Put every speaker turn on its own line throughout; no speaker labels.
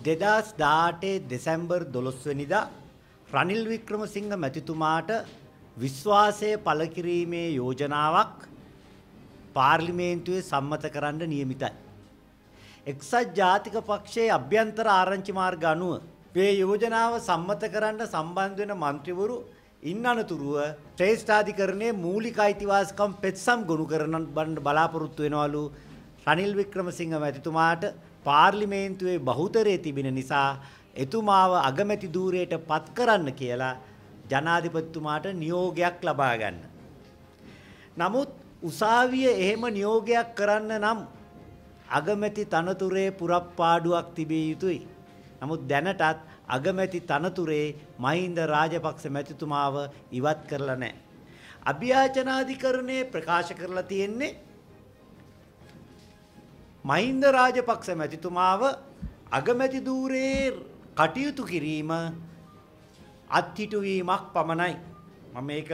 2018 දෙසැම්බර් 12 වෙනිදා රනිල් වික්‍රමසිංහ මැතිතුමාට විශ්වාසය පළ කිරීමේ යෝජනාවක් පාර්ලිමේන්තුවේ සම්මත කරන්න නියමිතයි. එක්සත් ජාතික පක්ෂයේ අභ්‍යන්තර ආරංචි මාර්ග අනුව මේ යෝජනාව සම්මත කරන්න සම්බන්ධ වෙන മന്ത്രിවරු ඉන්නනතුරුව ශ්‍රේෂ්ඨාධිකරණයේ මූලික අයිතිවාසිකම් පෙත්සම් ගොනු කරන බලාපොරොත්තු වෙනවලු රනිල් වික්‍රමසිංහ මැතිතුමාට පාර්ලිමේන්තුවේ බහුතරයේ තිබෙන නිසා එතුමාව අගමැති ධූරයට පත් කරන්න කියලා ජනාධිපතිතුමාට නියෝගයක් ලබා ගන්න. නමුත් උසාවිය එහෙම නියෝගයක් කරන්න නම් අගමැති තනතුරේ පුරප්පාඩුවක් තිබිය යුතුයි. නමුත් දැනටත් අගමැති තනතුරේ මහින්ද රාජපක්ෂ මැතිතුමාව ඉවත් කරලා නැහැ. අභියාචනාධිකරණයේ ප්‍රකාශ කරලා තියෙන්නේ මහින්ද රාජපක්ෂ මැතිතුමාව අගමැති ධූරයේ කටයුතු කිරීම අත්හිටුවීමක් පමණයි. මම මේක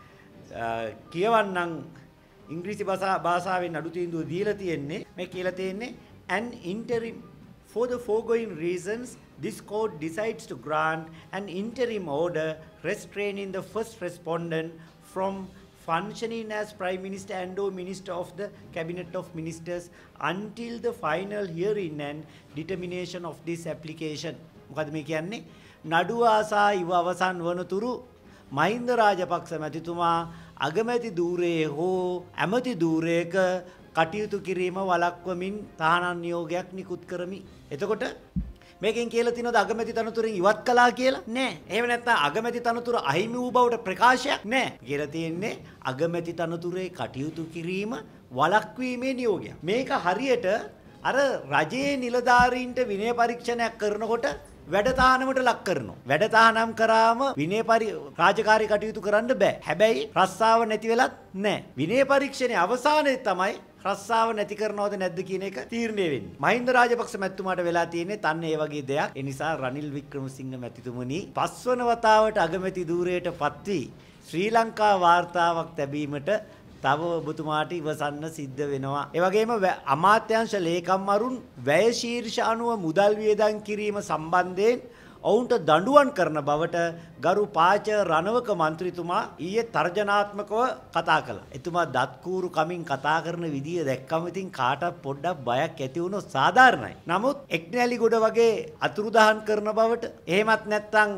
කියවන්නම් ඉංග්‍රීසි භාෂාවෙන් අඩු තීන්දුව දීලා තියෙන්නේ මේ කියලා තියෙන්නේ an interim for the foregoing reasons this court decides to grant an interim order restraining the first respondent from functioning as Prime Minister and or Minister of the Cabinet of Ministers until the final hearing and determination of this application. මොකද මේ කියන්නේ නඩුව ආසා ඉව අවසන් වනතුරු මහින්ද රාජපක්ෂ මැතිතුමා අගමැති ධූරයේ හෝ ඇමති ධූරයක කටයුතු කිරීම වළක්වමින් තහනම් නියෝගයක් නිකුත් කරමි. එතකොට මේකෙන් කියලා තියෙනවද අගමැති තනතුරෙන් ඉවත් කළා කියලා? නෑ. එහෙම නැත්නම් අගමැති තනතුර අහිමි වූ බවට ප්‍රකාශයක් නෑ. කියලා තියෙන්නේ අගමැති තනතුරේ කටයුතු කිරීම වළක්වීමේ නියෝගයක්. මේක හරියට අර රජයේ නිලධාරීන්ට විනය පරීක්ෂණයක් කරනකොට වැඩ තහනමට ලක් කරනවා. වැඩ තහනම් කරාම විනය රාජකාරී කටයුතු කරන්න බෑ. හැබැයි රස්සාව නැති වෙලත් නෑ. විනය පරීක්ෂණයේ අවසානයේ තමයි රස්සාව නැති කරනවද නැද්ද කියන එක තීරණය වෙන්නේ. මහින්ද රාජපක්ෂ මැතිතුමාට වෙලා තියෙන්නේ තන්න ඒ වගේ දෙයක්. ඒ නිසා රනිල් වික්‍රමසිංහ මැතිතුමනි පස්වන වතාවට අගමැති ධූරයට පත් වී ශ්‍රී ලංකා වාර්තාවක් ලැබීමට තව ඔබතුමාට ඉවසන්න සිද්ධ වෙනවා. ඒ වගේම අමාත්‍යාංශ ලේකම්වරුන් වැය ශීර්ෂ අනුව මුදල් වියදම් කිරීම සම්බන්ධයෙන් ඔවුන්ට දඬුවම් කරන බවට ගරු පාච රණවක මන්ත්‍රීතුමා ඊයේ තර්ජනාත්මකව කතා කළා. එතුමා දත්කූරු කමින් කතා කරන විදිය දැක්කම ඉතින් කාටවත් පොඩ්ඩක් බයක් ඇති වුණොත් සාධාරණයි. නමුත් එක්නැලිගොඩ වගේ අතුරුදහන් කරන බවට එහෙමත් නැත්නම්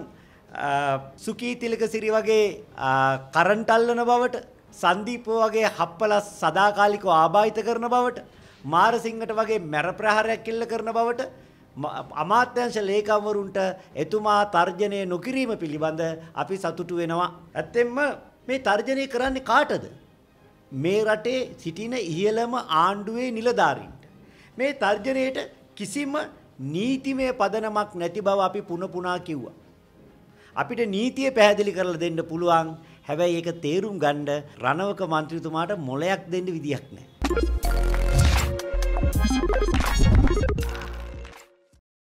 සුකී තිලකසිරි වගේ කරන්ට් අල්ලන බවට සංදීප වගේ හප්පලස් සදාකාලිකව ආබාධිත කරන බවට මාරසිංහට වගේ මැර ප්‍රහාරයක් එල්ල කරන බවට අමාත්‍යාංශ ලේකම්වරුන්ට එතුමා තර්ජනය නොකිරීම පිළිබඳ අපි සතුටු වෙනවා. ඇත්තෙන්ම මේ තර්ජනය කරන්නේ කාටද? මේ රටේ සිටින ඉහළම ආණ්ඩුවේ නිලධාරීන්ට. මේ තර්ජනයේට කිසිම නීතිමය පදනමක් නැති බව අපි පුන කිව්වා. අපිට නීතිය පැහැදිලි කරලා දෙන්න පුළුවන්. හැබැයි ඒක තේරුම් ගන්න රණවක මන්ත්‍රීතුමාට මොලයක් දෙන්න විදියක් නැහැ.